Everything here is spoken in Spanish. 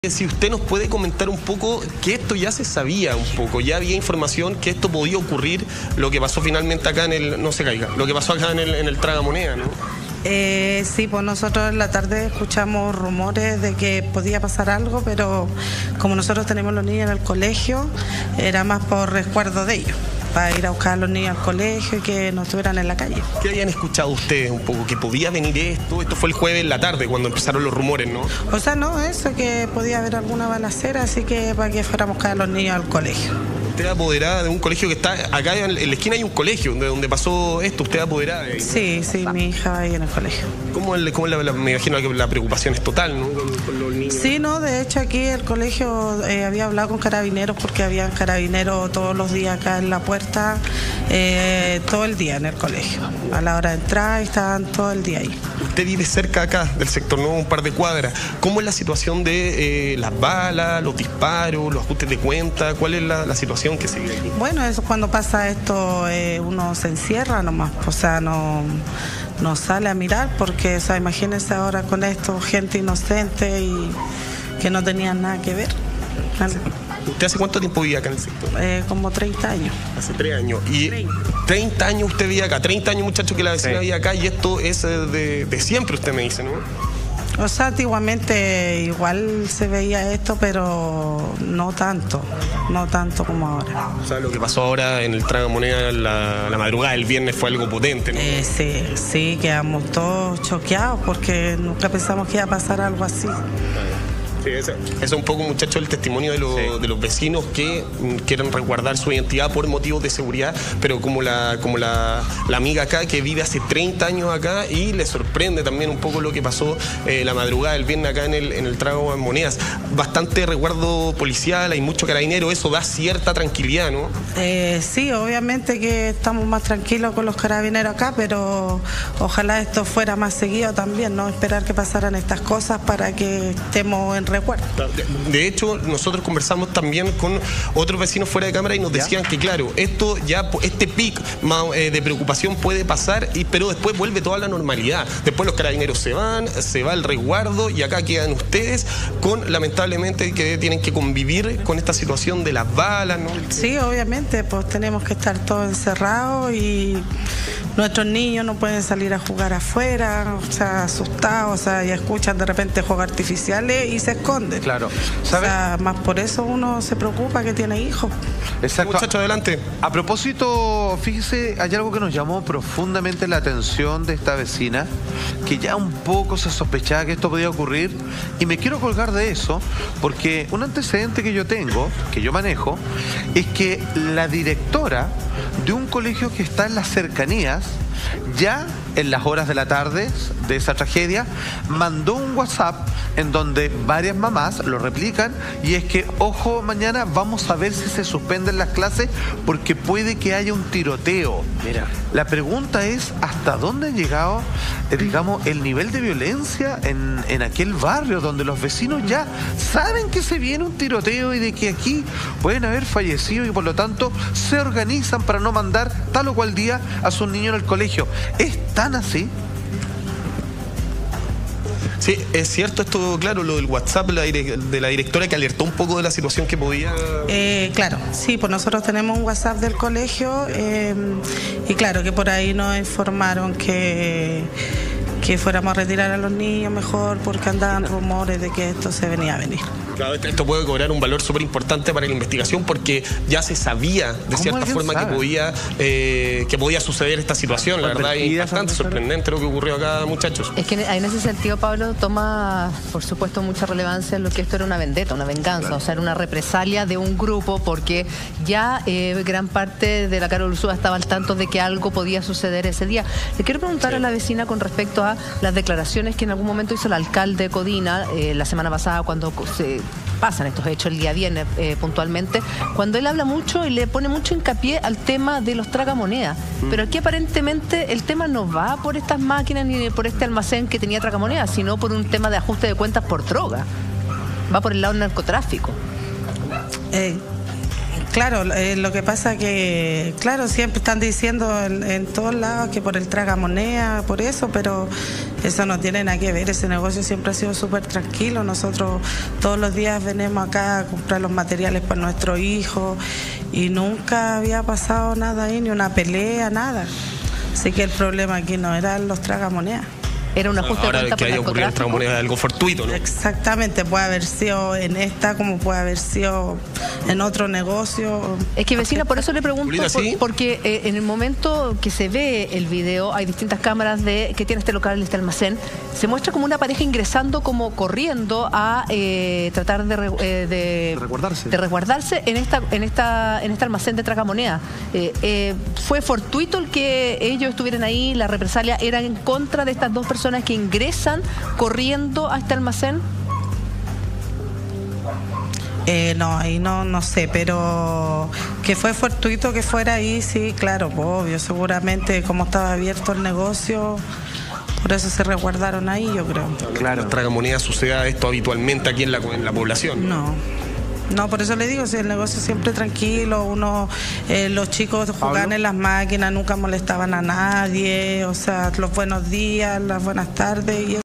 Si usted nos puede comentar un poco que esto ya se sabía un poco, ya había información que esto podía ocurrir, lo que pasó finalmente acá en el, no se caiga, lo que pasó acá en el Tragamoneda, ¿no? Sí, pues nosotros en la tarde escuchamos rumores de que podía pasar algo, pero como nosotros tenemos los niños en el colegio, era más por resguardo de ellos, para ir a buscar a los niños al colegio y que no estuvieran en la calle. ¿Qué habían escuchado ustedes un poco? ¿Que podía venir esto? Esto fue el jueves en la tarde cuando empezaron los rumores, ¿no? O sea, no, eso, que podía haber alguna balacera, así que para que fuéramos a buscar a los niños al colegio. ¿Usted es apoderada de un colegio que está acá en la esquina? Hay un colegio donde pasó esto. ¿Usted es apoderada de ahí? Sí, mi hija va ahí en el colegio. Me imagino que la preocupación es total, ¿no? Con los niños. Sí, no, de hecho aquí el colegio había hablado con carabineros porque habían carabineros todos los días acá en la puerta, todo el día en el colegio. A la hora de entrar estaban todo el día ahí. Usted vive cerca acá del sector, ¿no? Un par de cuadras. ¿Cómo es la situación de las balas, los disparos, los ajustes de cuenta? ¿Cuál es la situación que sigue aquí? Bueno, eso cuando pasa esto uno se encierra nomás, o sea, no sale a mirar porque, o sea, imagínense ahora con esto, gente inocente y que no tenían nada que ver. ¿Usted hace cuánto tiempo vivía acá en el sector? Como 30 años. Hace 3 años. Y 30 años usted vivía acá, 30 años muchacho que la vecina vivía acá, y esto es de siempre, usted me dice, ¿no? O sea, antiguamente igual se veía esto, pero no tanto como ahora. O sea, lo que pasó ahora en el Tragamoneda la madrugada del viernes fue algo potente, ¿no? Sí, quedamos todos choqueados porque nunca pensamos que iba a pasar algo así. Sí, eso es un poco, muchachos, el testimonio de los vecinos que quieren resguardar su identidad por motivos de seguridad, pero como la amiga acá que vive hace 30 años acá y le sorprende también un poco lo que pasó la madrugada del viernes acá en el Tragamonedas. Bastante resguardo policial, hay mucho carabinero, eso da cierta tranquilidad, ¿no? Sí, obviamente que estamos más tranquilos con los carabineros acá, pero ojalá esto fuera más seguido también, ¿no? Esperar que pasaran estas cosas para que estemos en recuerdo. De hecho, nosotros conversamos también con otros vecinos fuera de cámara y nos decían que, claro, este pic de preocupación puede pasar, pero después vuelve toda la normalidad. Después los carabineros se va el resguardo y acá quedan ustedes lamentablemente, que tienen que convivir con esta situación de las balas, ¿no? Sí, obviamente, pues tenemos que estar todos encerrados y nuestros niños no pueden salir a jugar afuera, o sea, asustados, o sea, ya escuchan de repente juegos artificiales y se esconden. Claro. ¿Sabe? O sea, más por eso uno se preocupa que tiene hijos. Exacto. Muchacho, adelante. A propósito, fíjese, hay algo que nos llamó profundamente la atención de esta vecina, que ya un poco se sospechaba que esto podía ocurrir, y me quiero colgar de eso, porque un antecedente que yo tengo, que yo manejo, es que la directora de un colegio que está en las cercanías, ya en las horas de la tarde de esa tragedia, mandó un WhatsApp en donde varias mamás lo replican, y es que, ojo, mañana vamos a ver si se suspenden las clases porque puede que haya un tiroteo. Mira. La pregunta es, ¿hasta dónde ha llegado, digamos, el nivel de violencia en aquel barrio donde los vecinos ya saben que se viene un tiroteo y de que aquí pueden haber fallecidos y por lo tanto se organizan para no mandar tal o cual día a sus niños al colegio? ¿Es tan así? Sí, es cierto esto, claro, lo del WhatsApp de la directora que alertó un poco de la situación que podía... Claro, sí, pues nosotros tenemos un WhatsApp del colegio y claro, que por ahí nos informaron que fuéramos a retirar a los niños mejor porque andaban rumores de que esto se venía a venir. Claro, esto puede cobrar un valor súper importante para la investigación porque ya se sabía de cierta forma que podía suceder esta situación, la verdad, y bastante sorprendente lo que ocurrió acá, muchachos. Es que en ese sentido, Pablo, toma, por supuesto, mucha relevancia en lo que esto era una vendetta, una venganza, claro. O sea, era una represalia de un grupo porque ya gran parte de la Carol Ursúa estaba al tanto de que algo podía suceder ese día. Le quiero preguntar a la vecina con respecto a las declaraciones que en algún momento hizo el alcalde de Codina la semana pasada cuando se pasan estos hechos el día viernes puntualmente, cuando él habla mucho y le pone mucho hincapié al tema de los tragamonedas. Pero aquí aparentemente el tema no va por estas máquinas ni por este almacén que tenía tragamonedas, sino por un tema de ajuste de cuentas por droga. Va por el lado del narcotráfico. Claro, lo que pasa que, claro, siempre están diciendo en todos lados que por el tragamoneda, por eso, pero Eso no tiene nada que ver, ese negocio siempre ha sido súper tranquilo. Nosotros todos los días venimos acá a comprar los materiales para nuestro hijo y nunca había pasado nada ahí, ni una pelea, nada. Así que el problema aquí no eran los tragamonedas. Era un ajuste de cuenta que haya ocurrido el tragamonedas es algo fortuito, ¿no? Exactamente, puede haber sido en esta como puede haber sido en otro negocio. Es que, vecina, por eso le pregunto, ¿Sí? porque en el momento que se ve el video, hay distintas cámaras que tiene este local, este almacén, se muestra como una pareja ingresando, como corriendo a tratar de resguardarse en este almacén de tragamonedas. ¿Fue fortuito el que ellos estuvieran ahí? ¿La represalia era en contra de estas dos personas que ingresan corriendo a este almacén? No, ahí no sé, pero que fue fortuito que fuera ahí, sí, claro, pues, obvio, seguramente como estaba abierto el negocio, por eso se resguardaron ahí, yo creo. Claro. Tragamonedas suceda esto habitualmente aquí en la población. No, por eso le digo, si el negocio siempre tranquilo, los chicos jugaban en las máquinas, nunca molestaban a nadie, o sea, los buenos días, las buenas tardes y